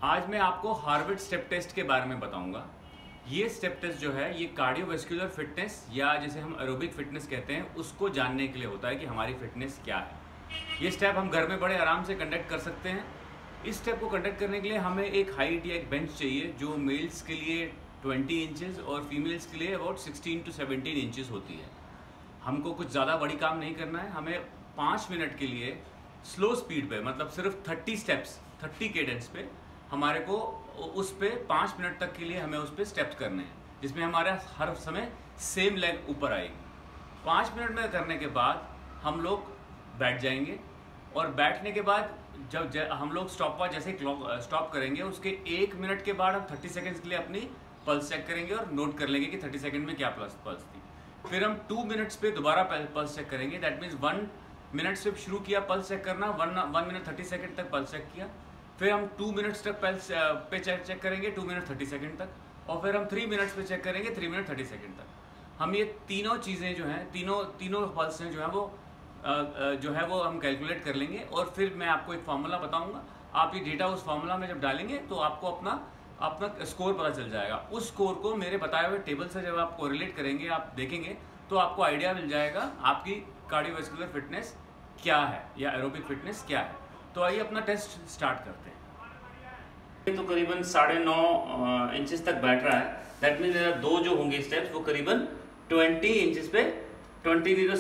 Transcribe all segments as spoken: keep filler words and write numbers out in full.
आज मैं आपको हार्वर्ड स्टेप टेस्ट के बारे में बताऊंगा। ये स्टेप टेस्ट जो है ये कार्डियोवैस्कुलर फिटनेस या जिसे हम एरोबिक फिटनेस कहते हैं उसको जानने के लिए होता है कि हमारी फिटनेस क्या है। ये स्टेप हम घर में बड़े आराम से कंडक्ट कर सकते हैं। इस स्टेप को कंडक्ट करने के लिए हमें एक हाइट या एक बेंच चाहिए जो मेल्स के लिए ट्वेंटी इंचेस और फीमेल्स के लिए about sixteen to seventeen inches होती है। हमको कुछ ज़्यादा बड़ी काम नहीं करना है, हमें पाँच मिनट के लिए स्लो स्पीड पे मतलब सिर्फ थर्टी स्टेप्स थर्टी केडेंस पे हमारे को उस पे पाँच मिनट तक के लिए हमें उस पर स्टेप्स करने हैं, जिसमें हमारा हर समय सेम लेग ऊपर आएगी। पाँच मिनट में करने के बाद हम लोग बैठ जाएंगे और बैठने के बाद जब ज, हम लोग स्टॉप वॉच जैसे क्लॉक स्टॉप करेंगे उसके एक मिनट के बाद हम थर्टी सेकेंड्स के लिए अपनी पल्स चेक करेंगे और नोट कर लेंगे कि थर्टी सेकेंड में क्या पल्स पल्स थी। फिर हम टू मिनट्स पे दोबारा पल्स चेक करेंगे। दैट मीन्स वन मिनट से शुरू किया पल्स चेक करना, one one minute thirty second तक पल्स चेक किया। फिर हम टू मिनट्स तक पल्स पे चेक चेक करेंगे, टू मिनट थर्टी सेकेंड तक। और फिर हम थ्री मिनट्स पे चेक करेंगे, थ्री मिनट थर्टी सेकेंड तक। हम ये तीनों चीज़ें जो हैं तीनों तीनों पल्स हैं जो है वो जो है वो हम कैलकुलेट कर लेंगे। और फिर मैं आपको एक फार्मूला बताऊंगा। आप ये डेटा उस फार्मूला में जब डालेंगे तो आपको अपना अपना स्कोर पता चल जाएगा। उस स्कोर को मेरे बताए हुए टेबल से जब आप कोरिलेट करेंगे, आप देखेंगे तो आपको आइडिया मिल जाएगा आपकी कार्डियोवैस्कुलर फिटनेस क्या है या एरोबिक फिटनेस क्या है। तो आइए अपना टेस्ट स्टार्ट करते हैं। तो करीबन साढ़े नौ इंचेस तक बैठ रहा है। दैट मीन दो जो होंगे स्टेप्स वो करीबन ट्वेंटी इंचेस पे ट्वेंटी जीरो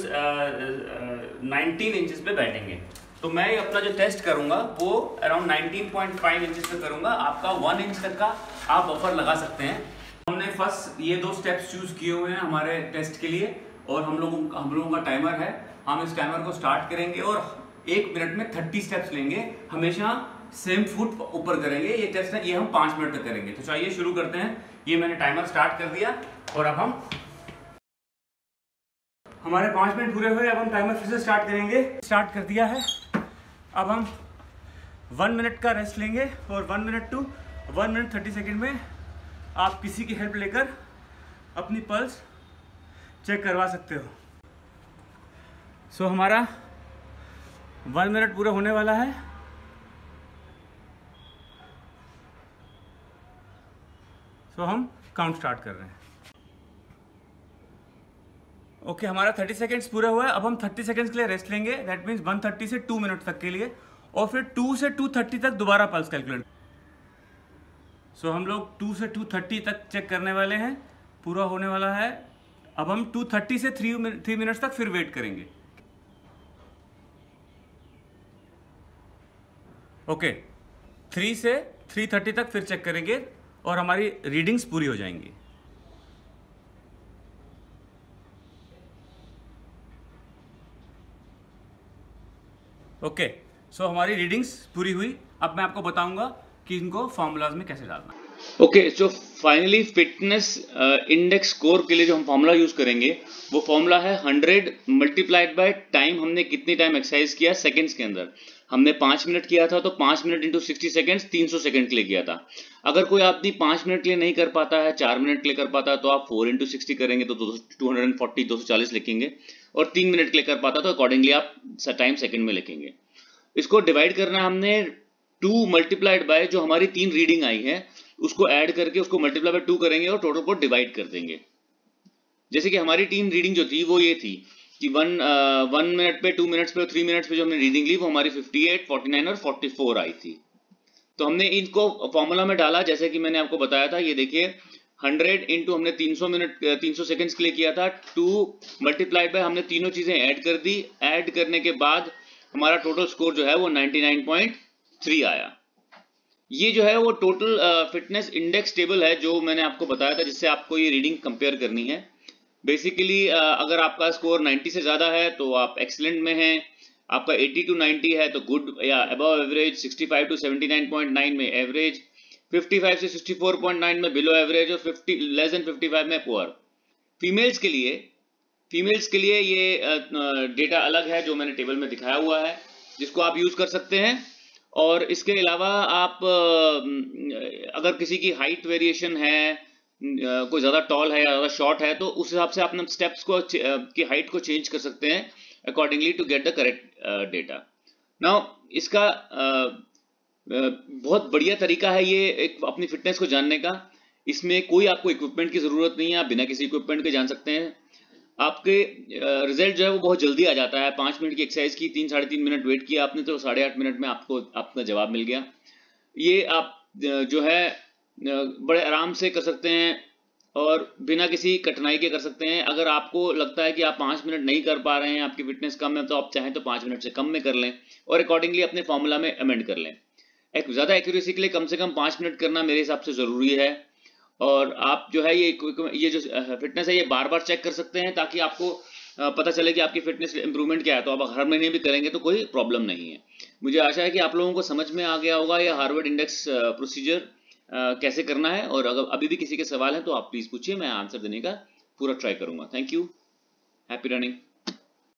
नाइनटीन इंचेस पे बैठेंगे। तो मैं अपना जो टेस्ट करूंगा वो around nineteen point five inches पे करूंगा। आपका वन इंच तक का आप बफर लगा सकते हैं। हमने फर्स्ट ये दो स्टेप्स चूज किए हुए हैं हमारे टेस्ट के लिए और हम लोगों हम लोगों का टाइमर है। हम इस टाइमर को स्टार्ट करेंगे और एक मिनट में थर्टी स्टेप्स लेंगे, हमेशा सेम फुट ऊपर करेंगे। ये टेस्ट है, ये हम पांच मिनट तक करेंगे। तो चलिए शुरू करते हैं। ये मैंने टाइमर स्टार्ट कर दिया और अब हम हमारे पांच मिनट पूरे हुए। अब हम टाइमर फिर से स्टार्ट करेंगे। स्टार्ट कर दिया है। अब हम वन मिनट का रेस्ट लेंगे और one minute to one minute thirty second में आप किसी की हेल्प लेकर अपनी पल्स चेक करवा सकते हो। सो so, हमारा वन मिनट पूरा होने वाला है। सो so, हम काउंट स्टार्ट कर रहे हैं। ओके okay, हमारा थर्टी सेकेंड्स पूरा हुआ है। अब हम थर्टी सेकेंड्स के लिए रेस्ट लेंगे। दैट मीन्स वन थर्टी से टू मिनट तक के लिए और फिर टू से टू थर्टी तक दोबारा पल्स कैलकुलेट। सो so, हम लोग टू से टू थर्टी तक चेक करने वाले हैं। पूरा होने वाला है। अब हम टू थर्टी से थ्री थ्री मिनट्स तक फिर वेट करेंगे। ओके okay, थ्री से थ्री थर्टी तक फिर चेक करेंगे और हमारी रीडिंग्स पूरी हो जाएंगी। ओके okay, सो so हमारी रीडिंग्स पूरी हुई। अब मैं आपको बताऊंगा कि इनको फॉर्मूलाज में कैसे डालना है। Okay, so finally fitness index score के लिए जो हम फॉर्मूला यूज करेंगे वो फॉर्मूला है हंड्रेड मल्टीप्लाइड बाय टाइम। हमने कितनी टाइम एक्सरसाइज किया सेकंड्स के अंदर। हमने पाँच मिनट किया था तो पाँच मिनट इंटू सिक्सटी सेकेंड्स तीन सौ सेकंड के लिए किया था। अगर कोई आदमी पाँच मिनट के लिए नहीं कर पाता है, चार मिनट के लिए कर पाता है तो आप फोर इंटू सिक्सटी करेंगे तो टू हंड्रेड फोर्टी दो सौ चालीस लिखेंगे। और तीन मिनट के लिए कर पाता तो अकॉर्डिंगली आप टाइम सेकंड में लिखेंगे। इसको डिवाइड करना है हमने टू मल्टीप्लाइड बाय जो हमारी तीन रीडिंग आई है उसको ऐड करके उसको मल्टीप्लाई बाय टू करेंगे और टोटल को डिवाइड कर देंगे। जैसे कि हमारी तीन रीडिंग जो थी वो ये थी कि वन वन मिनट पे, टू मिनट्स पे और थ्री मिनट्स पे जो हमने रीडिंग ली वो हमारी फिफ्टी एट, फोर्टी नाइन और फोर्टी फोर आई थी। तो हमने इनको फॉर्मूला में डाला जैसे कि मैंने आपको बताया था। ये देखिए हंड्रेड इंटू हमने तीन सौ मिनट तीन सौ सेकंड्स के लिए किया था, टू मल्टीप्लाइड बाय हमने तीनों चीजें ऐड कर दी। ऐड करने के बाद हमारा टोटल स्कोर जो है वो नाइंटी नाइन पॉइंट थ्री आया। ये जो है वो टोटल फिटनेस इंडेक्स टेबल है जो मैंने आपको बताया था, जिससे आपको ये रीडिंग कंपेयर करनी है। बेसिकली अगर आपका स्कोर नाइंटी से ज्यादा है तो आप एक्सीलेंट में हैं, आपका एटी टू नाइंटी है तो गुड या above average, sixty five to seventy nine point nine में एवरेज, फिफ्टी फाइव से सिक्सटी फोर पॉइंट नाइन में बिलो एवरेज और fifty less than fifty five में पुअर। फीमेल्स के लिए फीमेल्स के लिए ये डेटा अलग है जो मैंने टेबल में दिखाया हुआ है, जिसको आप यूज कर सकते हैं। और इसके अलावा आप अगर किसी की हाइट वेरिएशन है, कोई ज़्यादा टॉल है या ज़्यादा शॉर्ट है तो उस हिसाब से अपने स्टेप्स को की हाइट को चेंज कर सकते हैं accordingly to get the correct data. Now इसका बहुत बढ़िया तरीका है ये एक अपनी फिटनेस को जानने का। इसमें कोई आपको इक्विपमेंट की ज़रूरत नहीं है, आप बिना किसी इक्विपमेंट के जान सकते हैं। आपके रिजल्ट जो है वो बहुत जल्दी आ जाता है। पाँच मिनट की एक्सरसाइज की, तीन साढ़े तीन मिनट वेट किया आपने, तो साढ़े आठ मिनट में आपको आपका जवाब मिल गया। ये आप जो है बड़े आराम से कर सकते हैं और बिना किसी कठिनाई के कर सकते हैं। अगर आपको लगता है कि आप पाँच मिनट नहीं कर पा रहे हैं, आपकी फिटनेस कम है, तो आप चाहें तो पाँच मिनट से कम में कर लें और अकॉर्डिंगली अपने फॉर्मूला में अमेंड कर लें। एक ज़्यादा एक्यूरेसी के लिए कम से कम पाँच मिनट करना मेरे हिसाब से ज़रूरी है। और आप जो है ये ये जो फिटनेस है ये बार बार चेक कर सकते हैं, ताकि आपको पता चले कि आपकी फिटनेस इंप्रूवमेंट क्या है। तो आप हर महीने भी करेंगे तो कोई प्रॉब्लम नहीं है। मुझे आशा है कि आप लोगों को समझ में आ गया होगा यह हार्वर्ड इंडेक्स प्रोसीजर कैसे करना है। और अगर अभी भी किसी के सवाल हैं तो आप प्लीज़ पूछिए, मैं आंसर देने का पूरा ट्राई करूंगा। Thank you, happy running.